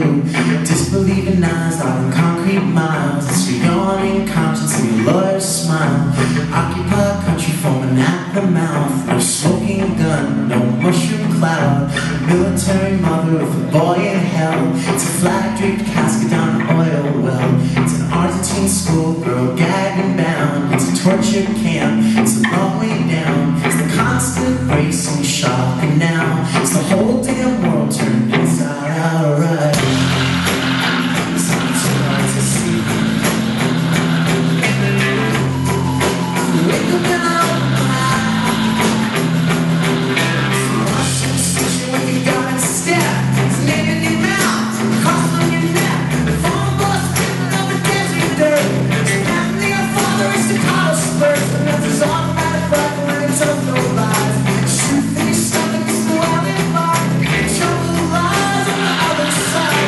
through. Disbelieving eyes out on concrete miles. It's your yawning conscience and your lawyer's smile. Occupied country foaming at the mouth. No smoking gun, no mushroom cloud. Military mother with a boy in hell. It's a flag-draped casket down an oil well. It's an Argentine schoolgirl gagged and bound. It's a torture camp, it's a long way down. It's the constant bracing shock, and now it's the whole damn world turned inside out right. It's not too hard to see. Wake up and out. Washington Station with your gun and step. It's a name in your mouth, cross on your neck. The phone bus dripping over desert dirt. It's family or father, it's the college spurs. And that's his automatic rifle and it's up no lies. Shoot in your stomach, it's the wild mark. Trouble lies on the other side.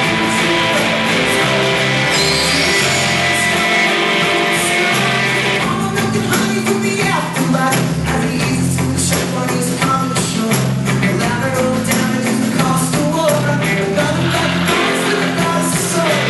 All milk and honey from the afterlife. As he eases to the ship while he's coming ashore. Collateral damage is the cost of war. Another back bones with a god's sword.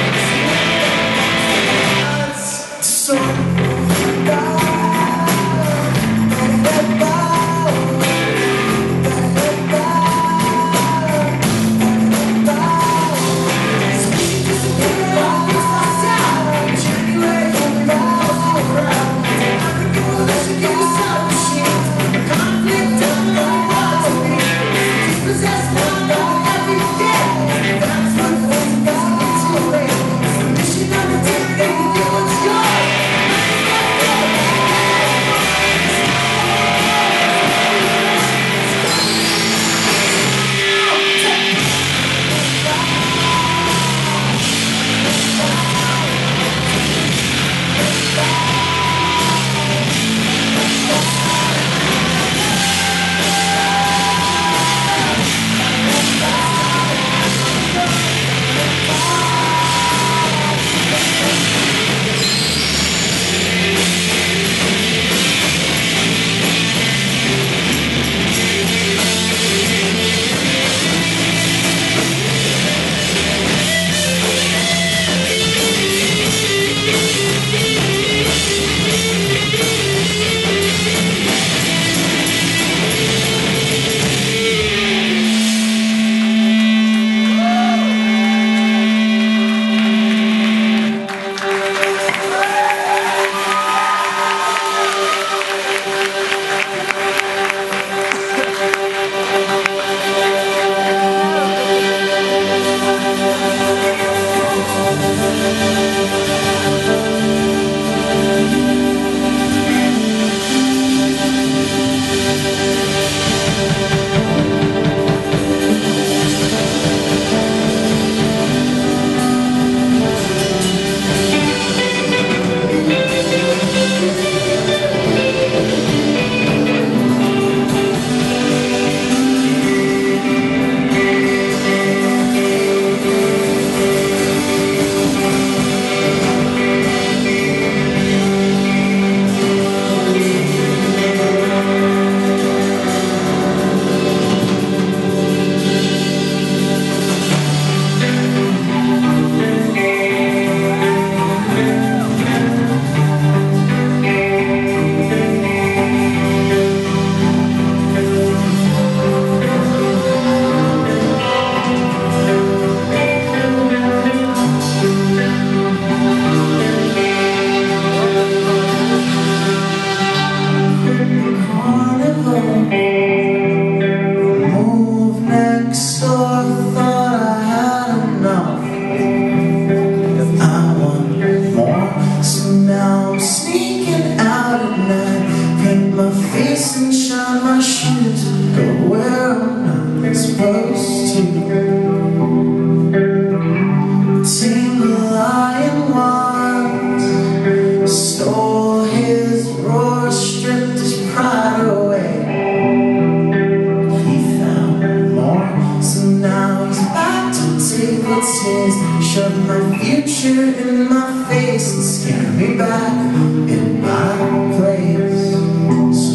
Shove my future in my face and scare me back in my place. So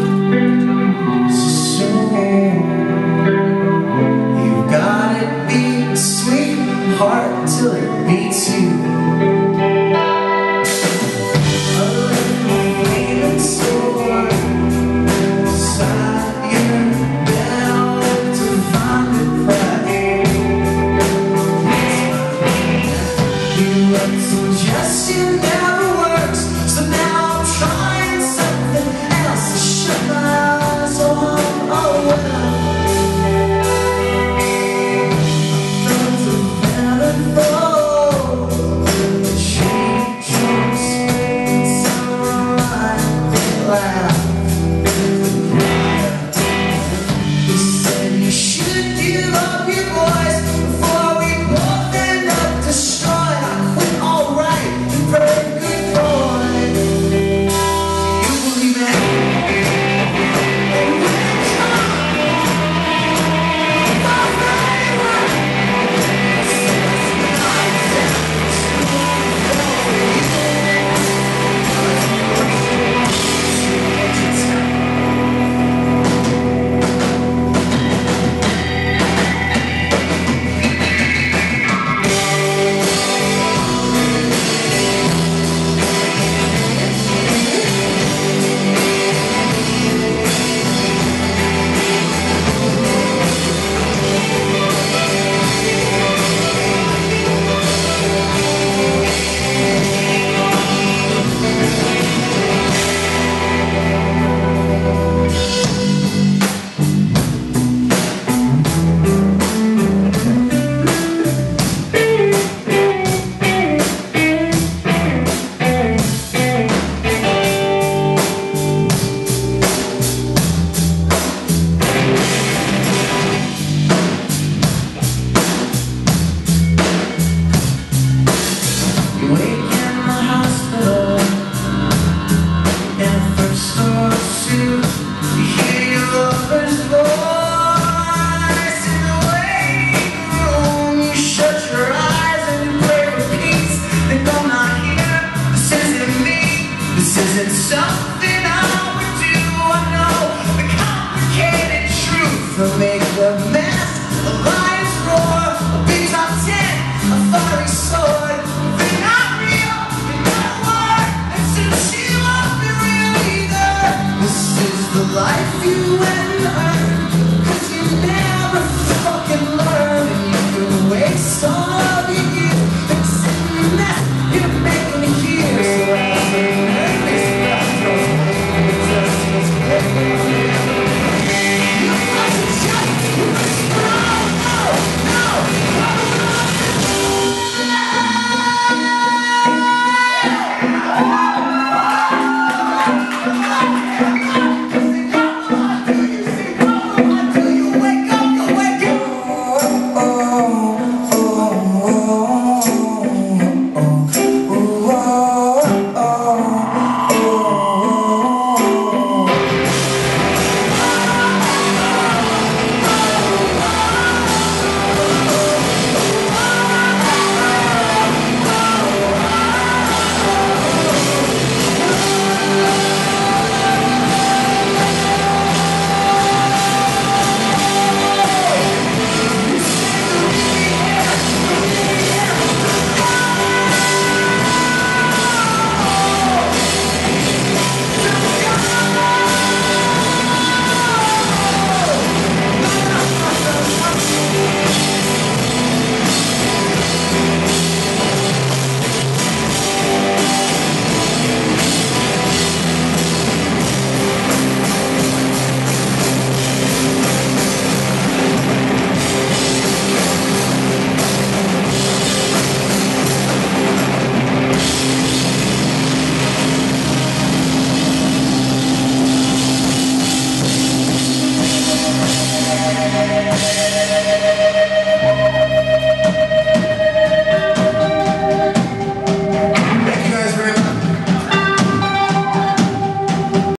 soon, you got it beat.